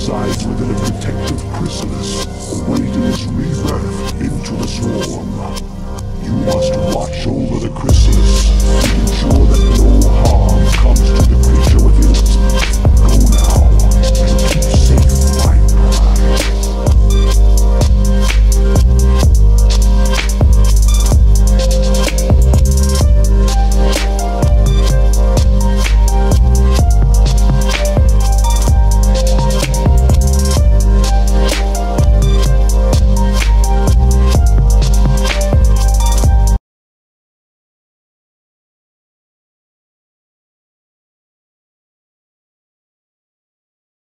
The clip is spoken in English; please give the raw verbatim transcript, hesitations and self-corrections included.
resides within a protective chrysalis, awaiting its rebirth into the swarm. You must watch over the chrysalis, ensure that